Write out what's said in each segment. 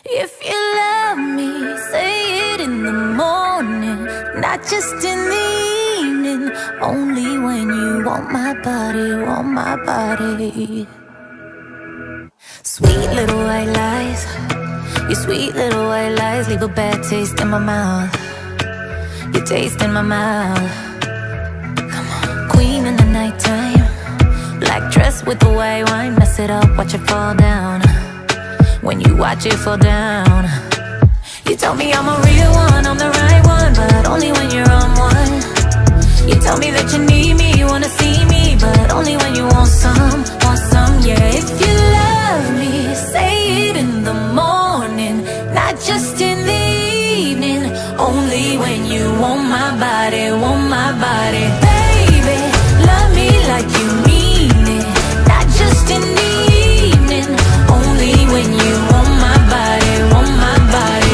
If you love me, say it in the morning, not just in the evening. Only when you want my body, want my body. Sweet little white lies, your sweet little white lies leave a bad taste in my mouth. Your taste in my mouth. Come on. Queen in the nighttime, black dress with the white wine, mess it up, watch it fall down. When you watch it fall down, you told me I'm a real one, I'm the right one, but only when you're on one. You tell me that you need me, you wanna see me, but only when you want some, yeah. If you love me, say it in the morning, not just in the evening. Only when you want my body, want my body. Baby, love me like you mean it, not just in the evening. Only when you want my body, want my body.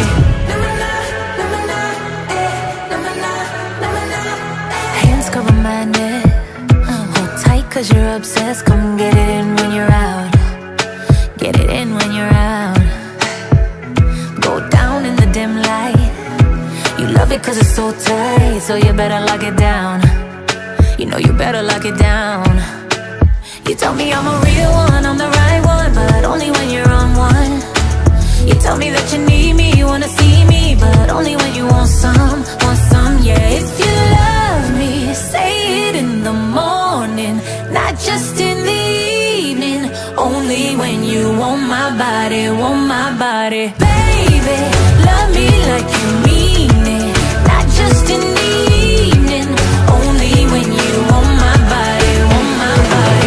Hands cover my neck, hold tight cause you're obsessed. Come get it in when you're out, get it in when you're out. Go down in the dim light, you love it cause it's so tight, so you better lock it down. You know you better lock it down. You tell me I'm a real one, I'm the right one, but only when you're on one. You tell me that you need me, you wanna see me, but only when you want some, yeah. If you love me, say it in the morning, not just in the evening. Only when you want my body, want my body. Baby, love me like you mean it, not just in the evening. Only when you want my body, want my body.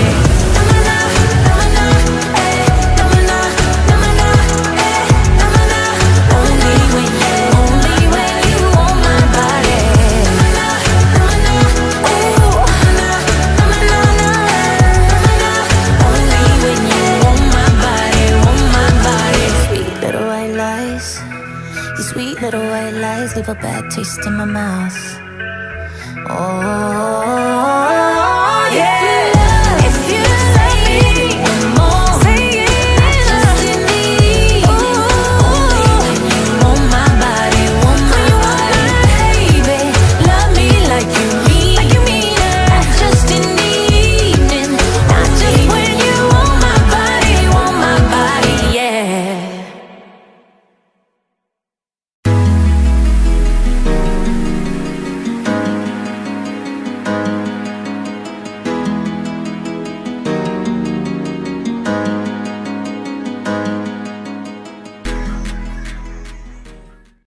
Sweet little white lies leave a bad taste in my mouth. Oh.